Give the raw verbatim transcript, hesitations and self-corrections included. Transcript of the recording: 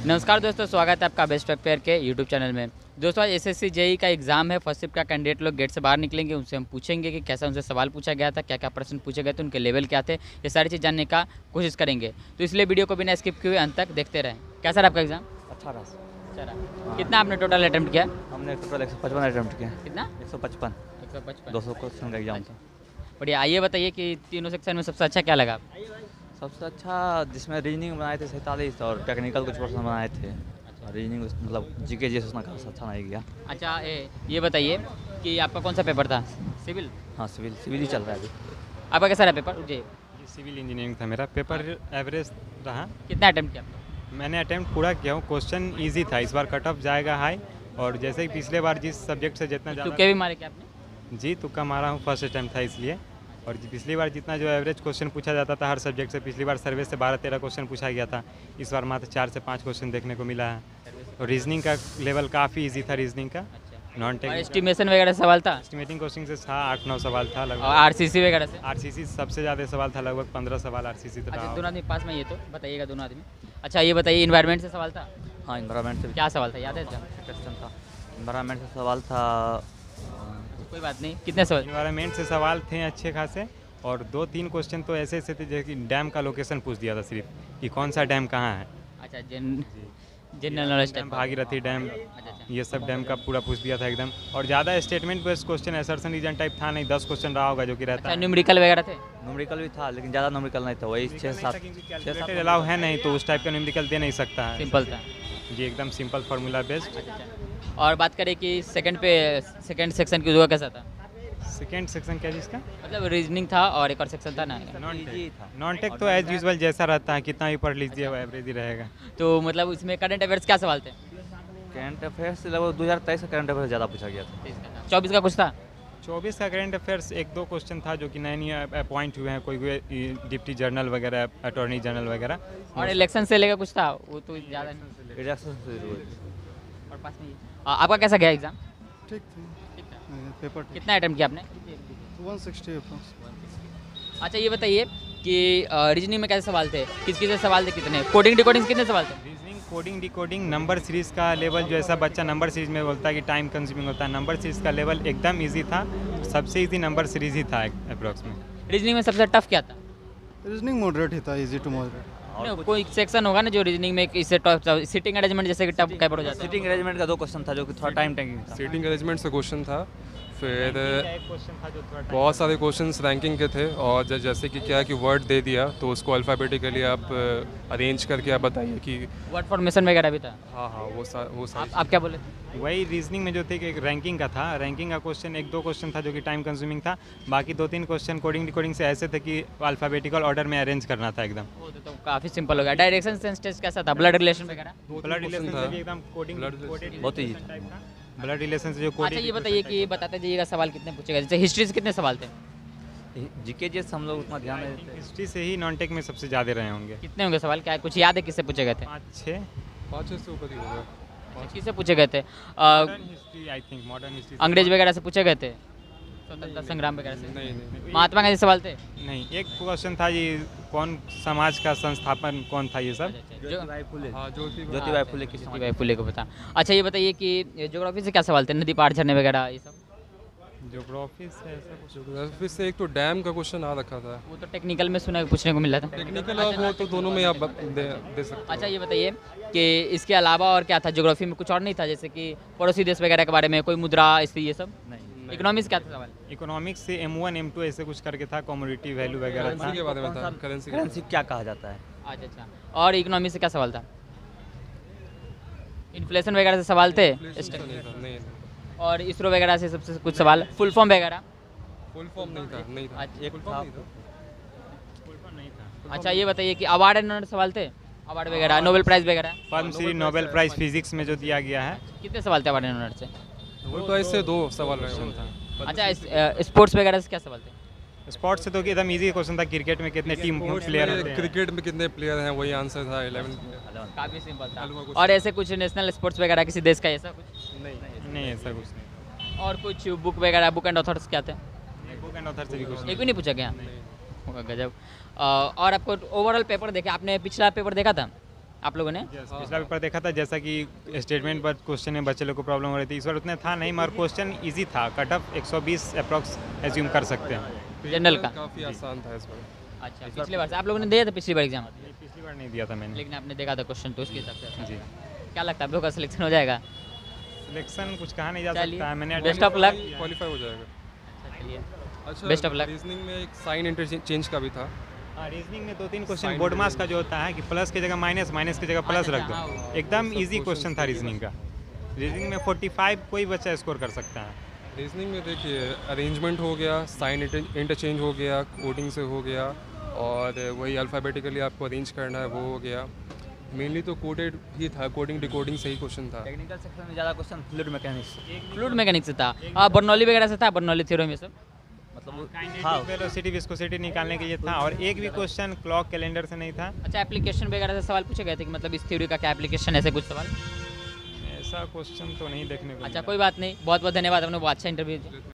नमस्कार दोस्तों, स्वागत है आपका बेस्ट पेयर के यूट्यूब चैनल में। दोस्तों आज एसएससी जेई का एग्जाम है। फर्स्ट शिफ्ट का कैंडिडेट लोग गेट से बाहर निकलेंगे, उनसे हम पूछेंगे कि कैसा उनसे सवाल पूछा गया था, क्या क्या प्रश्न पूछे गए थे, उनके लेवल क्या थे, ये सारी चीज़ जानने का कोशिश करेंगे। तो इसलिए वीडियो को बिना स्किप किए अंत तक देखते रहें। कैसा रहा आपका एग्जाम? अच्छा रहा। चला। कितना आपने टोटल अटैम्प्ट किया? हमने टोटल एक सौ पचपन अटैम्प्ट किया। कितना? एक सौ पचपन। एक सौ पचपन दो सौ क्वेश्चन का एग्जाम था। बढ़िया। आइए बताइए कि तीनों सेक्शन में सबसे अच्छा क्या लगा? सबसे अच्छा जिसमें रीजनिंग बनाए थे सैंतालीस और टेक्निकल कुछ प्रश्न बनाए थे। रीजनिंग मतलब जीके जैसे उसमें खास अच्छा नहीं गया। अच्छा ए, ये बताइए कि आपका कौन सा पेपर था? सिविल? हाँ सिविल सिविल ही चल रहा है अभी। आपका कैसा रहा पेपर? जी ये सिविल इंजीनियरिंग था मेरा पेपर। एवरेज रहा। कितना अटैम्प्ट किया? मैंने अटेम्प्ट पूरा किया हूँ। क्वेश्चन इजी था, इस बार कट ऑफ जाएगा हाई। और जैसे कि पिछले बार जिस सब्जेक्ट से जितना ज़्यादा तुक्के भी मारे क्या आपने? जी तुक्का मारा हूँ, फर्स्ट अटैम्प्ट था इसलिए। और जी पिछली बार जितना जो एवरेज क्वेश्चन पूछा जाता था हर सब्जेक्ट से, पिछली बार सर्वे से बारह तेरह क्वेश्चन पूछा गया था। इस बार मात्र चार से पाँच क्वेश्चन देखने को मिला है। और रीजनिंग का लेवल काफ़ी इजी था। रीजनिंग का नॉन और टेक्निकल एस्टिमेशन वगैरह सवाल था? एस्टिमेटिंग कोचिंग से था आठ नौ सवाल था और लगभग। आरसीसी वगैरह से? आरसीसी सबसे ज़्यादा सवाल था, लगभग पंद्रह सवाल आरसीसी था। अच्छा, दोनों आदमी पास में, ये तो बताइएगा दोनों आदमी। अच्छा ये बताइए, इन्वायरमेंट से सवाल था? हाँ इन्वायरमेंट से क्या सवाल था, याद है इसका? क्वेश्चन था। इन्वायरमेंट से सवाल था। कोई बात नहीं, कितने सवाल? इन्वायरमेंट से सवाल थे अच्छे खासे। और दो तीन क्वेश्चन तो ऐसे ऐसे थे जैसे कि डैम का लोकेशन पूछ दिया था सिर्फ, कि कौन सा डैम कहाँ है। अच्छा, जन general knowledge dam type. Bhagirathi dam, अच्छा अच्छा। ये सब डैम का पूरा पूछ दिया था एकदम। और ज़्यादा statement based question assertion reason type था नहीं। दस क्वेश्चन रहा होगा जो कि रहता अच्छा, है। न्यूमेरिकल वगैरह थे? न्यूमेरिकल भी था लेकिन ज़्यादा न्यूमेरिकल नहीं था, वही छः सात छः सात अलाउ है नहीं, तो उस टाइप का न्यूमेरिकल दे नहीं सकता है। सिंपल था? जी एकदम सिंपल फार्मूला बेस्ड। अच्छा अच्छा। और बात करें कि सेकंड पे सेकंड सेक्शन की दुआ कैसा था? सेकेंड सेक्शन क्या जिसका? मतलब रीजनिंग था और एक और सेक्शन था ना? नॉन इजी था। नॉन टेक तो एज यूजुअल जैसा रहता है, कितना भी पढ़ लीजिए वो एवरेज ही रहेगा। तो मतलब उसमें करंट अफेयर्स क्या सवाल थे? करंट अफेयर्स से लगभग दो हज़ार तेईस का करंट अफेयर्स ज़्यादा पूछा गया था। चौबीस का कुछ था? चौबीस का करंट अफेयर्स एक दो क्वेश्चन था जो कि नए नए अपॉइंट हुए हैं, कोई कोई डिप्टी जनरल वगैरह, अटॉर्नी जनरल वगैरह। और इलेक्शन से लेकर कुछ था? वो तो ज़्यादा नहीं। रिडक्शन से हुए। और पास में ये। आ, आपका कैसा गया एग्जाम? ठीक थी। ठीक था। पेपर ठीक। कितना अटेम्प्ट किया आपने? One sixty approx. अच्छा ये बताइए कि रीजनिंग में कैसे सवाल थे, किस किस सवाल थे, कितने कोडिंग डिकोडिंग कितने सवाल थे? Reasoning coding decoding number series का लेवल, जो ऐसा बच्चा नंबर सीरीज में बोलता है कि टाइम कंज्यूमिंग होता है, नंबर सीरीज का लेवल एकदम इजी था। सबसे इजी नंबर सीरीज ही था अप्रॉक्स में। रीजनिंग में सबसे टफ क्या था? रीजनिंग मॉडरेट ही था, इजी टू मॉडरेट। नहीं, कोई सेक्शन होगा ना जो रीजनिंग में इससे टफ, सिटिंग अरेंजमेंट जैसे कि टफ कैपर हो जाता है? सिटिंग अरेंजमेंट का दो क्वेश्चन था जो कि थोड़ा टाइम टेकिंग था। सीटिंग अरेंजमेंट से क्वेश्चन था। फिर एक क्वेश्चन था जो थोड़ा बहुत सारे क्वेश्चंस रैंकिंग के थे। और ज- जैसे कि क्या है कि वर्ड दे दिया तो उसको अल्फ़ाबेटिकली आप अरेंज करके आप बताइए कि वर्ड फॉर्मेशन वगैरह भी था? हाँ हाँ वो सा वो आप, सारी आप क्या बोले? वही रीजनिंग में जो थे कि एक रैंकिंग का था। रैंकिंग का क्वेश्चन एक दो क्वेश्चन था जो कि टाइम कंज्यूमिंग था। बाकी दो तीन क्वेश्चन कोडिंग डिकोडिंग से ऐसे थे कि अल्फ़ाबेटिकल ऑर्डर में अरेंज करना था एकदम। वो तो, तो काफ़ी सिंपल हो गया। डायरेक्शन सेंस टेस्ट कैसा था, ब्लड रिलेशन वगैरह? ब्लड रिलेशन था। से भी एकदम कोडिंग Blood relation बहुत easy टाइप था। ब्लड रिलेशन से जो अच्छा कोडिंग। ये बताइए कि बताते जाइएगा सवाल कितने पूछे गए, जैसे हिस्ट्री से कितने सवाल थे? जीके जैसे हम लोग उतना ध्यान नहीं देते। हिस्ट्री से ही नॉन टेक में सबसे ज़्यादा रहे होंगे। कितने होंगे सवाल, क्या कुछ याद है किससे पूछे गए थे? पाँच छः। पाँच छः से ऊपर ही होगा। अच्छा, किससे पूछे गए थे? Uh, modern history I think, modern history. अंग्रेज वगैरह से पूछे गए थे, स्वतंत्रता संग्राम वगैरह से? नहीं नहीं महात्मा गांधी सवाल थे? नहीं, एक क्वेश्चन था ये कौन समाज का संस्थापन कौन था, ये सब। जो ज्योतिबाई फुले। हाँ ज्योति ज्योतिबाई फुले की ज्योतिबाई फुले को पता। अच्छा ये बताइए कि ज्योग्राफी से क्या सवाल थे, नदी पहाड़ झरने वगैरह ये सब? ज्योग्राफी से ऐसा कुछ। ज्योग्राफी से एक तो डैम का क्वेश्चन आ रखा था। वो तो टेक्निकल में सुना पूछने को मिला था। टेक्निकल और वो तो दोनों में आप बत- दे, दे सकते अच्छा ये बताइए कि इसके अलावा और क्या था ज्योग्राफी में, कुछ और नहीं था जैसे कि पड़ोसी देश वगैरह के बारे में, कोई मुद्रा स्थिति ये सब? नहीं इकोनॉमिक्स क्या था सवाल? इकोनॉमिक्स से एम वन एम टू ऐसे कुछ करके था, कमोडिटी वैल्यू वगैरह था। करेंसी के बारे में था। करेंसी के करेंसी क्या कहा जाता है। अच्छा अच्छा। और इकोनॉमी से क्या सवाल था? इन्फ्लेशन वगैरह से सवाल थे? Inflation तो नहीं था। नहीं और इसरो वगैरह से सबसे कुछ सवाल, फुल फॉर्म वगैरह? फुल फॉर्म नहीं था। नहीं था अच्छा, एक फुल था। फॉर्म नहीं था। अच्छा ये बताइए कि अवार्ड एंड ऑनर सवाल थे, अवार्ड वगैरह, नोबेल प्राइज़ वगैरह? पद्मश्री नोबेल प्राइज फिजिक्स में जो दिया गया है। कितने सवाल थे अवार्ड एंड ऑनर से? वो तो ऐसे दो सवाल रहे होंगे। अच्छा स्पोर्ट्स वगैरह से क्या सवाल थे? स्पोर्ट्स से तो एकदम इजी क्वेश्चन था, क्रिकेट में कितने टीम स्पोर्ट्स प्लेयर में होते हैं। क्रिकेट में कितने प्लेयर हैं वही आंसर था। इलेवन काफ़ी सिंपल था। अलवा कुछ- और ऐसे कुछ नेशनल स्पोर्ट्स वगैरह किसी देश का ऐसा कुछ? नहीं नहीं ऐसा कुछ नहीं। और कुछ बुक वगैरह, बुक एंड ऑथर्स क्या थे? बुक एंड ऑथर से भी कुछ एक नहीं। भी नहीं पूछा गया? होगा गजब। अ, और आपको ओवरऑल पेपर देखे आपने, पिछला पेपर देखा था? आप लोगों ने? पिछला पेपर देखा था, जैसा कि स्टेटमेंट पर क्वेश्चन में बच्चे लोग को प्रॉब्लम हो रही थी, इस बार उतना था नहीं, मगर क्वेश्चन इजी था। कट ऑफ एक सौ बीस अप्रॉक्स एज्यूम कर सकते हैं। जनरल का? काफ़ी आसान था इस बार। अच्छा, पिछली बार से आप लोगों ने दिया था पिछली बार एग्जाम? पिछली बार नहीं दिया था मैंने। लेकिन आपने देखा था क्वेश्चन तो उसके हिसाब से जी, क्या लगता है आप लोग का सिलेक्शन हो जाएगा? सिलेक्शन कुछ कहा नहीं जा चलिए, सकता है। मैंने बेस्ट ऑफ लक। क्वालिफाई हो जाएगा। चलिए, अच्छा, बेस्ट ऑफ लक। रीजनिंग में एक साइन इंटरचेंज का भी था। हाँ, रीजनिंग में दो तीन क्वेश्चन Sign बोर्ड मास language। का जो होता है कि प्लस की जगह माइनस, माइनस की जगह प्लस रख हाँ, दो, वो- एकदम सब इजी questions क्वेश्चन था थे रीजनिंग का। रीजनिंग में पैंतालीस कोई बच्चा स्कोर कर सकता है। रीजनिंग में देखिए अरेंजमेंट हो गया, साइन इंटरचेंज हो गया, कोडिंग से हो गया, और वही अल्फ़ाबेटिकली आपको अरेंज करना है वो हो गया। मेनली तो कोडेड ही था, कोडिंग डिकोडिंग से ही क्वेश्चन था। टेक्निकल सेक्शन में ज़्यादा question fluid mechanics, fluid mechanics से था, हाँ, बर्नौली वगैरह से था, बर्नौली थ्योरम में सब। मतलब हाँ, हाँ वेलोसिटी विस्कोसिटी निकालने के लिए था, और एक भी क्वेश्चन क्लॉक कैलेंडर से नहीं था। अच्छा, एप्लीकेशन वगैरह से सवाल पूछे गए थे कि मतलब इस थ्योरी का क्या एप्लीकेशन, ऐसे कुछ सवाल? ऐसा क्वेश्चन तो नहीं देखने को अच्छा, मिला। कोई बात नहीं, बहुत बहुत धन्यवाद, आपने बहुत अच्छा इंटरव्यू दिया।